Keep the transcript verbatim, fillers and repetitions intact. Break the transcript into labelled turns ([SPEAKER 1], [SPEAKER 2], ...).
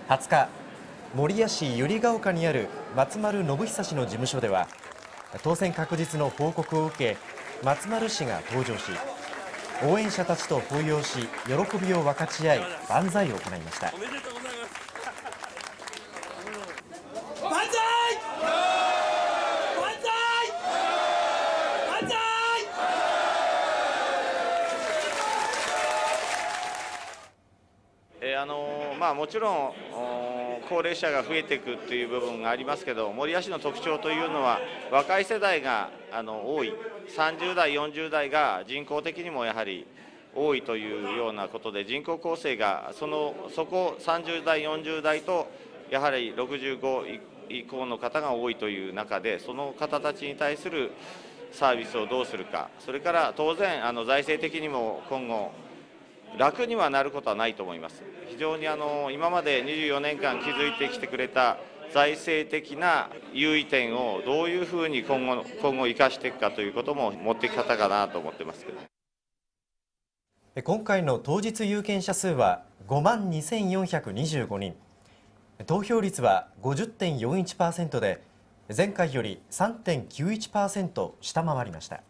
[SPEAKER 1] はつか、守谷市百合ヶ丘にある松丸信久氏の事務所では、当選確実の報告を受け、松丸氏が登場し、応援者たちと抱擁し、喜びを分かち合い、万歳を行いました。
[SPEAKER 2] おめでとうございます。
[SPEAKER 3] 万歳！万歳！万歳！
[SPEAKER 4] えーあのーまあ、もちろん高齢者が増えていくという部分がありますけど、守谷市の特徴というのは若い世代があの多い、さんじゅうだいよんじゅうだいが人口的にもやはり多いというようなことで、人口構成がそのそこさんじゅうだいよんじゅうだいとやはりろくじゅうご以降の方が多いという中で、その方たちに対するサービスをどうするか、それから当然あの財政的にも今後楽にはなることはないと思います。非常にあの今までにじゅうよねんかん築いてきてくれた財政的な優位点をどういうふうに今後今後生かしていくかということも持っていき方かなと思ってますけど。
[SPEAKER 1] 今回の当日有権者数はごまんにせんよんひゃくにじゅうごにん、投票率は ごじゅってんよんいちパーセント で前回より さんてんきゅういちパーセント 下回りました。